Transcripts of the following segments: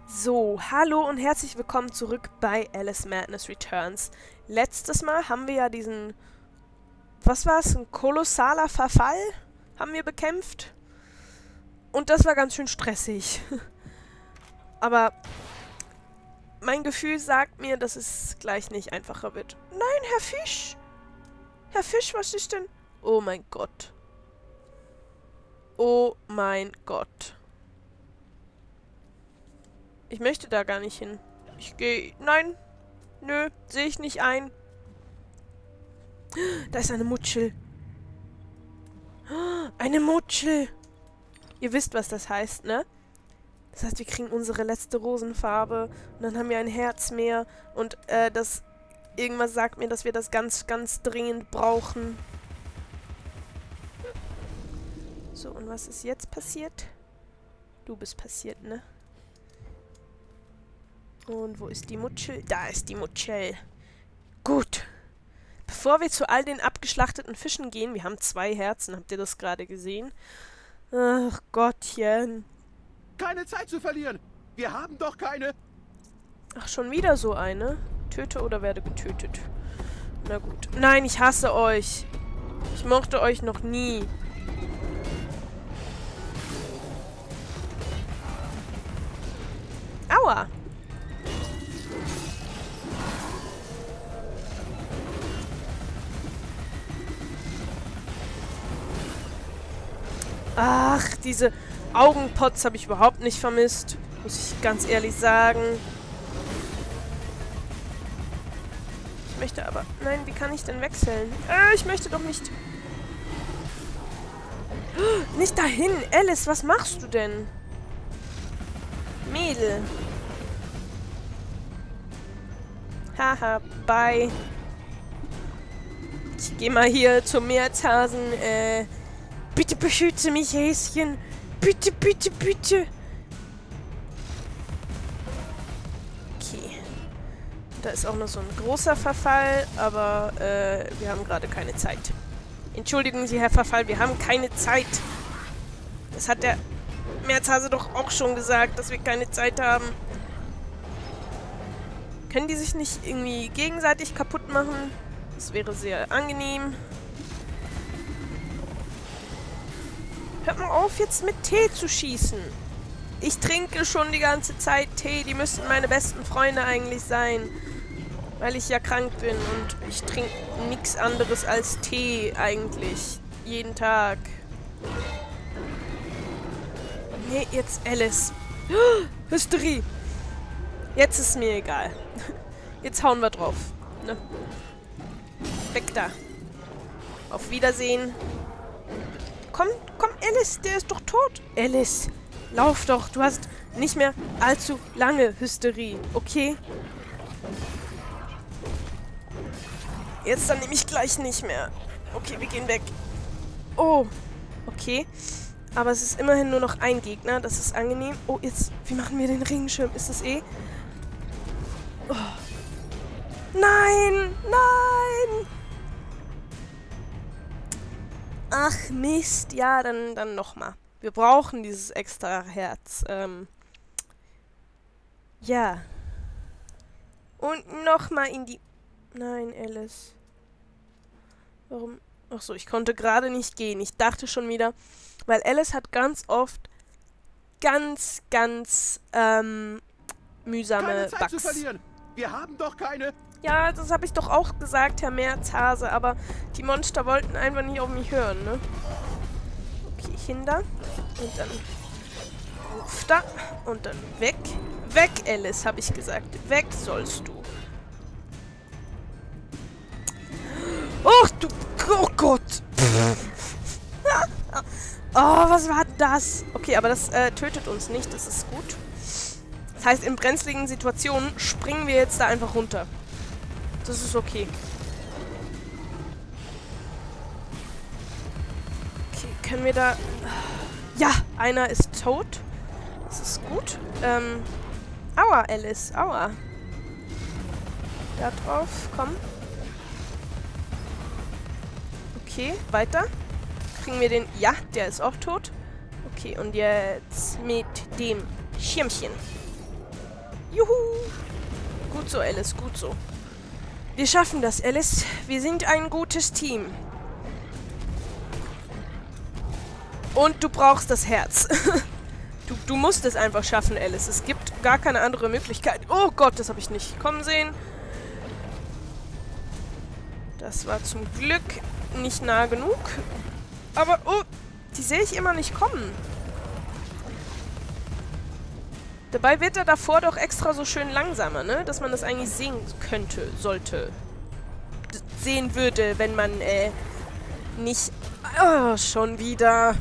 So, hallo und herzlich willkommen zurück bei Alice Madness Returns. Letztes Mal haben wir ja diesen, was war's, ein kolossaler Verfall haben wir bekämpft. Und das war ganz schön stressig. Aber mein Gefühl sagt mir, dass es gleich nicht einfacher wird. Nein, Herr Fisch! Herr Fisch, was ist denn? Oh mein Gott. Oh mein Gott. Ich möchte da gar nicht hin. Ich gehe... Nein. Nö, sehe ich nicht ein. Da ist eine Mutschel. Eine Mutschel. Ihr wisst, was das heißt, ne? Das heißt, wir kriegen unsere letzte Rosenfarbe. Und dann haben wir ein Herz mehr. Und, das... Irgendwas sagt mir, dass wir das ganz, ganz dringend brauchen. So, und was ist jetzt passiert? Du bist passiert, ne? Und wo ist die Mutschel? Da ist die Mutschel. Gut. Bevor wir zu all den abgeschlachteten Fischen gehen, wir haben 2 Herzen, habt ihr das gerade gesehen? Ach Gottchen. Keine Zeit zu verlieren. Wir haben doch keine... Ach, schon wieder so eine? Töte oder werde getötet. Na gut. Nein, ich hasse euch. Ich mochte euch noch nie. Aua. Ach, diese Augenpots habe ich überhaupt nicht vermisst. Muss ich ganz ehrlich sagen. Ich möchte aber... Nein, wie kann ich denn wechseln? Ich möchte doch nicht... Nicht dahin! Alice, was machst du denn? Mädel. Haha, bye. Ich gehe mal hier zum Meerzhasen. Bitte beschütze mich, Häschen. Bitte, bitte, bitte. Okay. Da ist auch noch so ein großer Verfall, aber wir haben gerade keine Zeit. Entschuldigen Sie, Herr Verfall, wir haben keine Zeit. Das hat der Meerzhase doch auch schon gesagt, dass wir keine Zeit haben. Können die sich nicht irgendwie gegenseitig kaputt machen? Das wäre sehr angenehm. Hört mal auf, jetzt mit Tee zu schießen. Ich trinke schon die ganze Zeit Tee. Die müssten meine besten Freunde eigentlich sein. Weil ich ja krank bin und ich trinke nichts anderes als Tee eigentlich. Jeden Tag. Nee, jetzt Alice. Hysterie. Jetzt ist mir egal. Jetzt hauen wir drauf. Ne? Weg da. Auf Wiedersehen. Komm, komm, Alice, der ist doch tot. Alice, lauf doch. Du hast nicht mehr allzu lange Hysterie, okay? Jetzt dann nämlich gleich nicht mehr. Okay, wir gehen weg. Oh, okay. Aber es ist immerhin nur noch ein Gegner. Das ist angenehm. Oh, jetzt, wie machen wir den Regenschirm? Ist das eh? Oh. Nein, nein! Ach, Mist. Ja, dann nochmal. Wir brauchen dieses extra Herz. Ja. Und nochmal in die... Nein, Alice. Warum? Ach so, ich konnte gerade nicht gehen. Ich dachte schon wieder... Weil Alice hat ganz oft ganz mühsame Keine Zeit zu Bugs. verlieren. Wir haben doch keine... Ja, das habe ich doch auch gesagt, Herr Meerzhase, aber die Monster wollten einfach nicht auf mich hören, ne? Okay, hinter. Und dann ruf da. Und dann weg. Weg, Alice, habe ich gesagt. Weg sollst du. Och, du... Oh Gott! Oh, was war das? Okay, aber das tötet uns nicht, das ist gut. Das heißt, in brenzligen Situationen springen wir jetzt da einfach runter. Das ist okay. Okay, können wir da... Ja, einer ist tot. Das ist gut. Aua, Alice, aua. Da drauf, komm. Okay, weiter. Kriegen wir den... Ja, der ist auch tot. Okay, und jetzt mit dem Schirmchen. Juhu! Gut so, Alice, gut so. Wir schaffen das, Alice. Wir sind ein gutes Team. Und du brauchst das Herz. Du musst es einfach schaffen, Alice. Es gibt gar keine andere Möglichkeit. Oh Gott, das habe ich nicht kommen sehen. Das war zum Glück nicht nah genug. Aber, oh, die sehe ich immer nicht kommen. Dabei wird er davor doch extra so schön langsamer, ne? Dass man das eigentlich sehen könnte, sollte. Sehen würde, wenn man, nicht... Oh, schon wieder.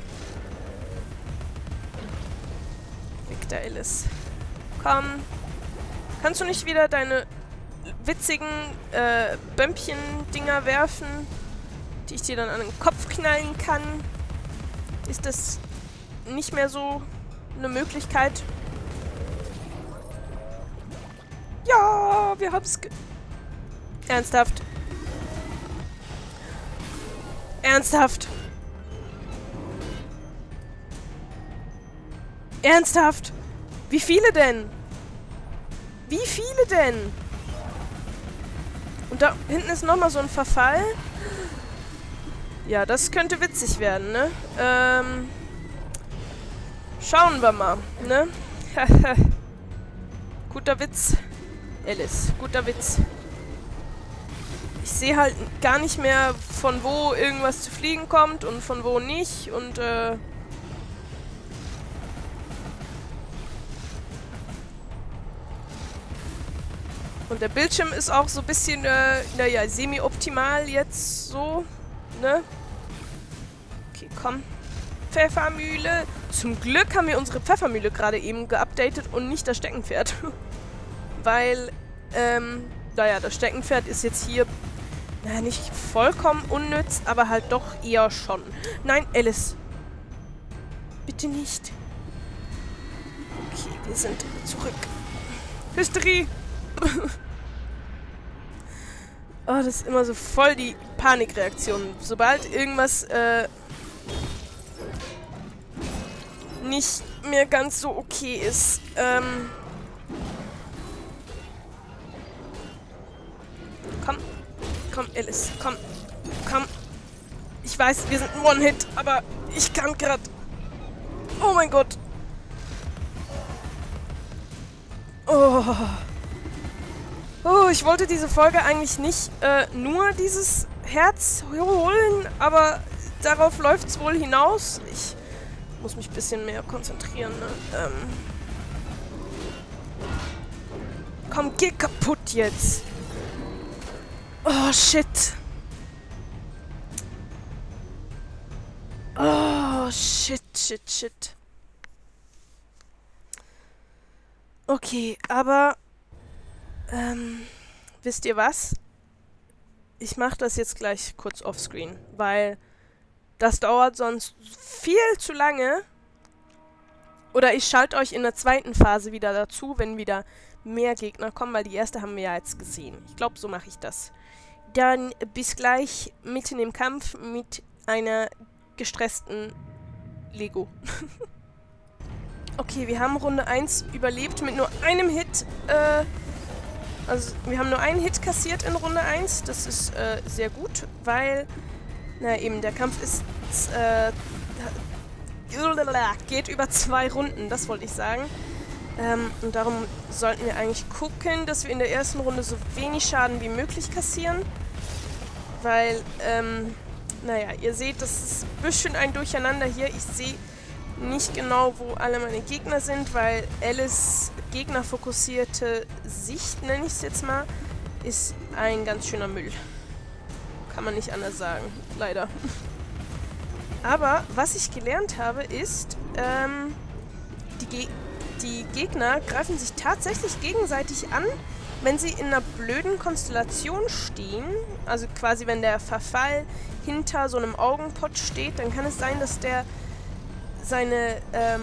Victor Alice. Komm. Kannst du nicht wieder deine witzigen, Bömpchen-Dinger werfen, die ich dir dann an den Kopf knallen kann? Ist das nicht mehr so eine Möglichkeit? Ja, wir haben's Ernsthaft? Ernsthaft? Ernsthaft? Wie viele denn? Wie viele denn? Und da hinten ist nochmal so ein Verfall. Ja, das könnte witzig werden, ne? Schauen wir mal, ne? Guter Witz. Alice, guter Witz. Ich sehe halt gar nicht mehr, von wo irgendwas zu fliegen kommt und von wo nicht. Und, und der Bildschirm ist auch so ein bisschen, naja, semi-optimal jetzt so, ne? Okay, komm. Pfeffermühle. Zum Glück haben wir unsere Pfeffermühle gerade eben geupdatet und nicht das Steckenpferd. Weil, naja, das Steckenpferd ist jetzt hier, naja, nicht vollkommen unnütz, aber halt doch eher schon. Nein, Alice. Bitte nicht. Okay, wir sind zurück. Hysterie. Oh, das ist immer so voll die Panikreaktion. Sobald irgendwas, nicht mehr ganz so okay ist. Komm. Komm, Alice. Komm. Komm. Ich weiß, wir sind ein One-Hit, aber ich kann gerade... Oh mein Gott. Oh. Oh, ich wollte diese Folge eigentlich nicht nur dieses Herz holen, aber darauf läuft es wohl hinaus. Ich muss mich ein bisschen mehr konzentrieren, ne? Komm, geh kaputt jetzt. Oh, shit. Oh, shit, shit, shit. Okay, aber... wisst ihr was? Ich mache das jetzt gleich kurz offscreen, weil das dauert sonst viel zu lange. Oder ich schalte euch in der zweiten Phase wieder dazu, wenn wieder mehr Gegner kommen, weil die erste haben wir ja jetzt gesehen. Ich glaube, so mache ich das. Dann bis gleich mitten im Kampf mit einer gestressten Lego. Okay, wir haben Runde 1 überlebt mit nur einem Hit. Also, wir haben nur einen Hit kassiert in Runde 1. Das ist sehr gut, weil, na eben, der Kampf ist, geht über 2 Runden, das wollte ich sagen. Und darum sollten wir eigentlich gucken, dass wir in der ersten Runde so wenig Schaden wie möglich kassieren. Weil, naja, ihr seht, das ist ein bisschen ein Durcheinander hier. Ich sehe nicht genau, wo alle meine Gegner sind, weil Alice gegnerfokussierte Sicht, nenne ich es jetzt mal, ist ein ganz schöner Müll. Kann man nicht anders sagen, leider. Aber was ich gelernt habe, ist, die Gegner greifen sich tatsächlich gegenseitig an, wenn sie in einer blöden Konstellation stehen. Also quasi, wenn der Verfall hinter so einem Augenpott steht, dann kann es sein, dass der seine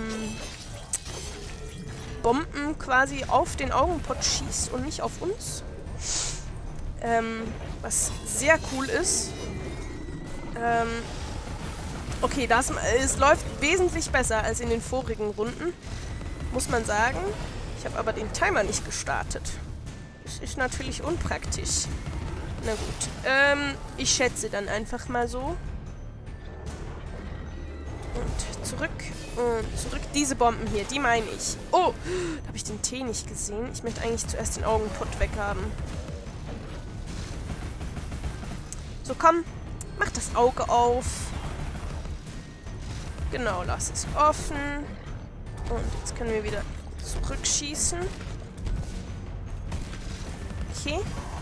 Bomben quasi auf den Augenpott schießt und nicht auf uns. Was sehr cool ist. Okay, es läuft wesentlich besser als in den vorigen Runden, muss man sagen. Ich habe aber den Timer nicht gestartet. Das ist natürlich unpraktisch. Na gut. Ich schätze dann einfach mal so. Und zurück. Und zurück. Diese Bomben hier, die meine ich. Oh, da habe ich den T nicht gesehen. Ich möchte eigentlich zuerst den Augenput weghaben. So, komm. Mach das Auge auf. Genau, lass es offen. Und jetzt können wir wieder zurückschießen. Okay.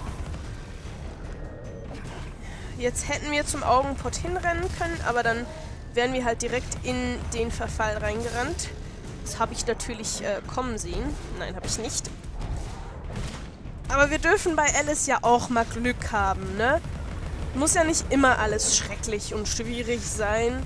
Jetzt hätten wir zum Augenport hinrennen können, aber dann wären wir halt direkt in den Verfall reingerannt. Das habe ich natürlich kommen sehen. Nein, habe ich nicht. Aber wir dürfen bei Alice ja auch mal Glück haben, ne? Muss ja nicht immer alles schrecklich und schwierig sein.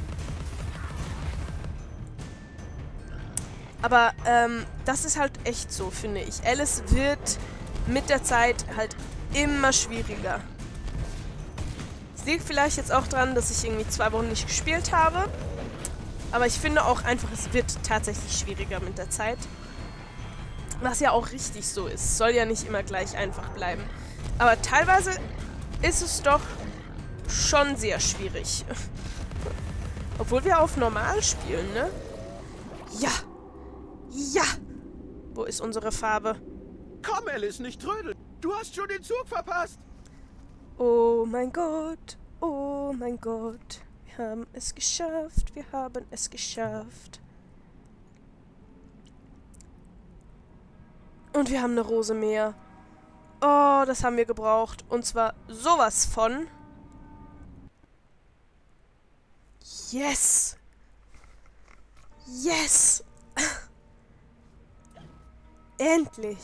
Aber das ist halt echt so, finde ich. Alice wird mit der Zeit halt immer schwieriger. Es liegt vielleicht jetzt auch dran, dass ich irgendwie 2 Wochen nicht gespielt habe. Aber ich finde auch einfach, es wird tatsächlich schwieriger mit der Zeit. Was ja auch richtig so ist. Soll ja nicht immer gleich einfach bleiben. Aber teilweise ist es doch schon sehr schwierig. Obwohl wir auf normal spielen, ne? Ja! Ja! Wo ist unsere Farbe? Komm, Alice, nicht trödeln. Du hast schon den Zug verpasst. Oh mein Gott, oh mein Gott. Wir haben es geschafft, wir haben es geschafft. Und wir haben eine Rose mehr. Oh, das haben wir gebraucht. Und zwar sowas von. Yes! Yes! Endlich!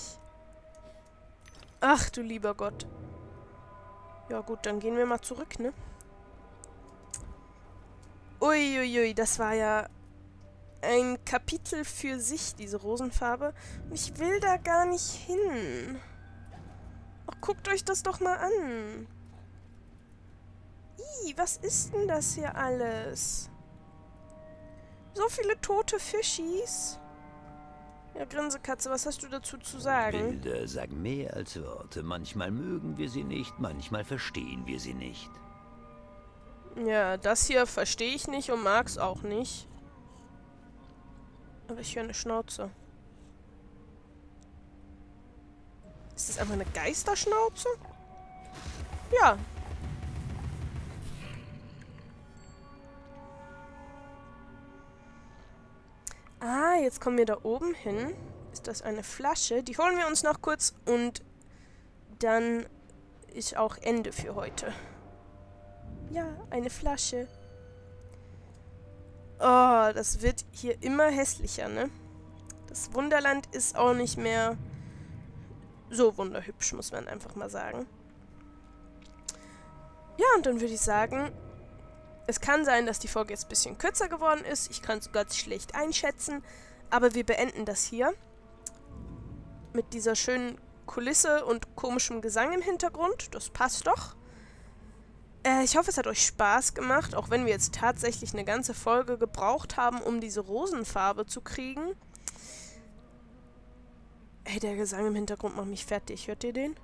Ach du lieber Gott. Ja gut, dann gehen wir mal zurück, ne? Uiuiui, das war ja ein Kapitel für sich, diese Rosenfarbe. Und ich will da gar nicht hin. Ach, guckt euch das doch mal an. Ih, was ist denn das hier alles? So viele tote Fischis. Ja, Grinsekatze, was hast du dazu zu sagen? Bilder sagen mehr als Worte. Manchmal mögen wir sie nicht, manchmal verstehen wir sie nicht. Ja, das hier verstehe ich nicht und mag's auch nicht. Aber ich höre eine Schnauze. Ist das einfach eine Geisterschnauze? Ja. Ah, jetzt kommen wir da oben hin. Ist das eine Flasche? Die holen wir uns noch kurz und dann ist auch Ende für heute. Ja, eine Flasche. Oh, das wird hier immer hässlicher, ne? Das Wunderland ist auch nicht mehr so wunderhübsch, muss man einfach mal sagen. Ja, und dann würde ich sagen, es kann sein, dass die Folge jetzt ein bisschen kürzer geworden ist. Ich kann es ganz schlecht einschätzen. Aber wir beenden das hier. Mit dieser schönen Kulisse und komischem Gesang im Hintergrund. Das passt doch. Ich hoffe, es hat euch Spaß gemacht. Auch wenn wir jetzt tatsächlich eine ganze Folge gebraucht haben, um diese Rosenfarbe zu kriegen. Ey, der Gesang im Hintergrund macht mich fertig. Hört ihr den?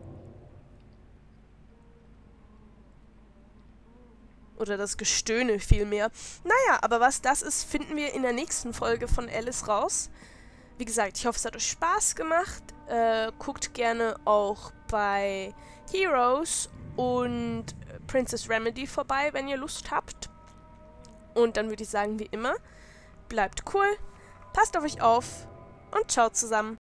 Oder das Gestöhne vielmehr. Naja, aber was das ist, finden wir in der nächsten Folge von Alice raus. Wie gesagt, ich hoffe, es hat euch Spaß gemacht. Guckt gerne auch bei Heroes und Princess Remedy vorbei, wenn ihr Lust habt. Und dann würde ich sagen, wie immer, bleibt cool, passt auf euch auf und ciao zusammen.